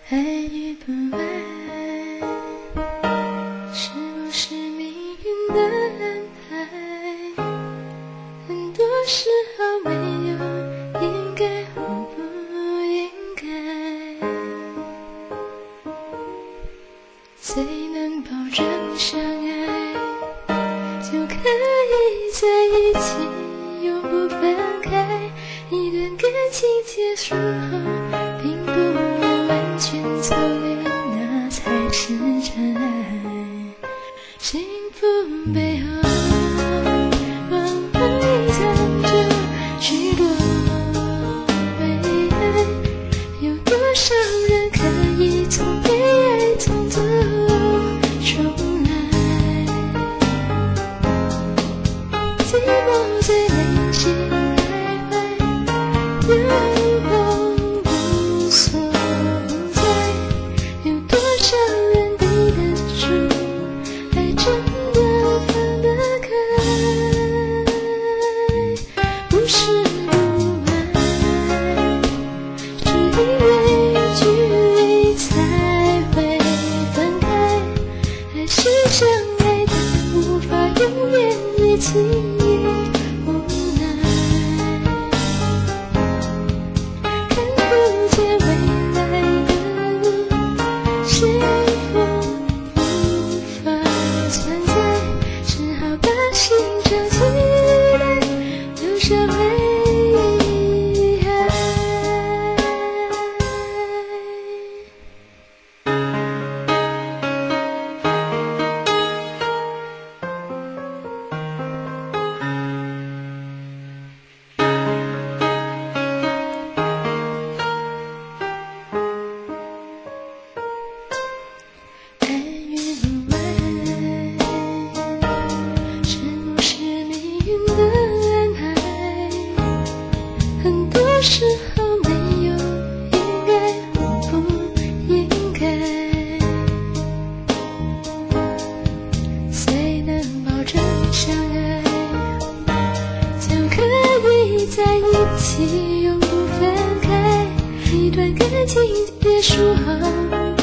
爱与不爱，是不是命运的安排？很多时候没有应该或不应该，谁能保证相爱就可以在一起永不分开？一段感情结束后并不完全走远，那才是真爱。幸福背后往往藏着许多悲哀，有多少人可以从被爱中走出来？寂寞在内心徘徊，有梦无所在，有多少人抵得住爱真的放得开？不是不爱，只因为距离才会分开，还是相爱的无法永远一起，无奈看不见未来的路，幸福无法存在，只好把心长期待，留下遗憾。爱与不爱，是不是命运的安排？很多时候没有应该或不应该，谁能保证相爱就可以在一起永不分开？一段感情结束后